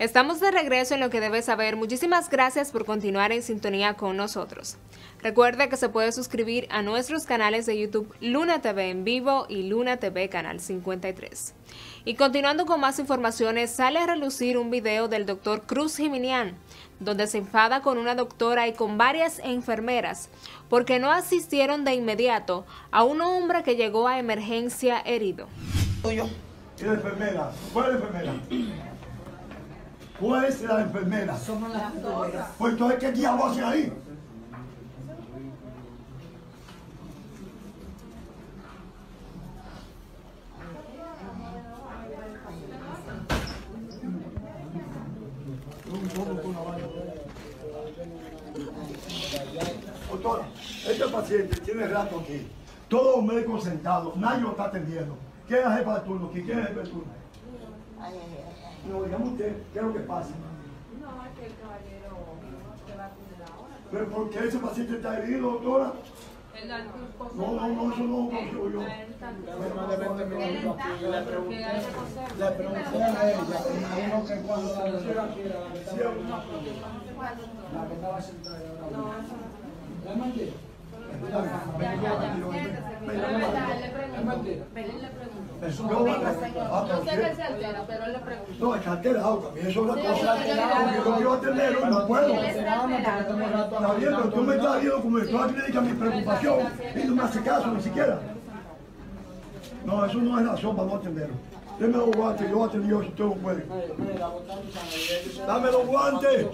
Estamos de regreso en Lo que debes saber. Muchísimas gracias por continuar en sintonía con nosotros. Recuerda que se puede suscribir a nuestros canales de YouTube Luna TV en vivo y Luna TV Canal 53. Y continuando con más informaciones, sale a relucir un video del doctor Cruz Jiminián, donde se enfada con una doctora y con varias enfermeras porque no asistieron de inmediato a un hombre que llegó a emergencia herido. ¿Y la enfermera? ¿Cuál es la enfermera? ¿Cuál es la enfermera? Somos las enfermeras. Pues entonces, ¿qué diablos hacen ahí? Doctora, este paciente tiene rato aquí. Todos los médicos sentados, nadie lo está atendiendo. ¿Quién es la jefa de turno aquí? ¿Quién es el jefe de turno? No, dígame usted, ¿qué es lo que pasa? No, es que el caballero se va a cuidar ahora. ¿Pero por qué ese paciente está herido, doctora? No, eso no consigo yo. Le pregunté a ella, imagino que cuando la doctora quiera, la que estaba sentada ahora. ¿Es mentira? Yo sé que se altera, pero él le pregunta. No, es que alterado también, eso es una cosa. Porque yo quiero atenderlo y no puedo. Está bien, pero tú me estás viendo como estoy aquí dedica mi preocupación y no me hace caso ni siquiera. No, eso no es razón para no atenderlo. Deme los guantes, yo atendí yo si usted no puede. Dame los guantes.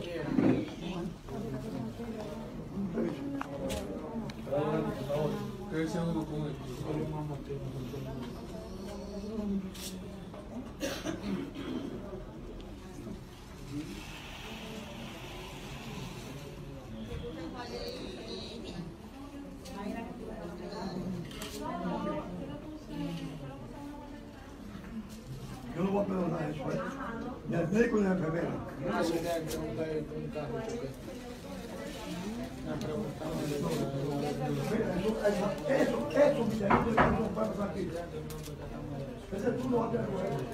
Yo no voy a perdonar eso, ¿eh? Ni al médico ni a la enfermera. Eso, mira, eso no puede pasar aquí. Ese tú lo vas a tener.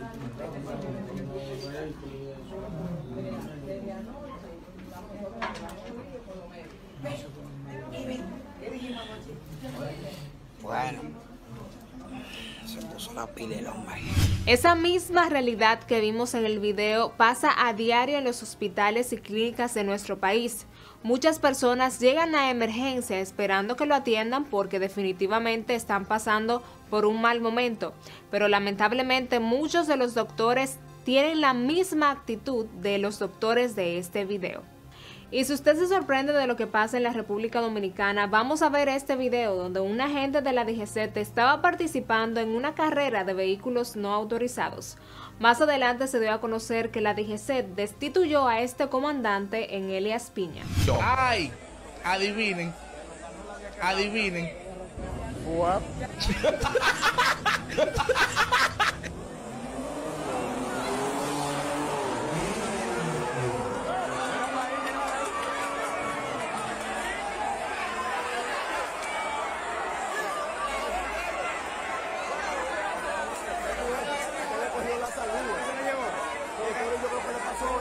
Bueno, se puso la pila el hombre. Esa misma realidad que vimos en el video pasa a diario en los hospitales y clínicas de nuestro país. Muchas personas llegan a emergencia esperando que lo atiendan porque definitivamente están pasando por un mal momento, pero lamentablemente muchos de los doctores tienen la misma actitud de los doctores de este video. Y si usted se sorprende de lo que pasa en la República Dominicana, vamos a ver este video donde un agente de la DGCET estaba participando en una carrera de vehículos no autorizados. Más adelante se dio a conocer que la DGCET destituyó a este comandante en Elías Piña. ¡Ay! Adivinen. Adivinen.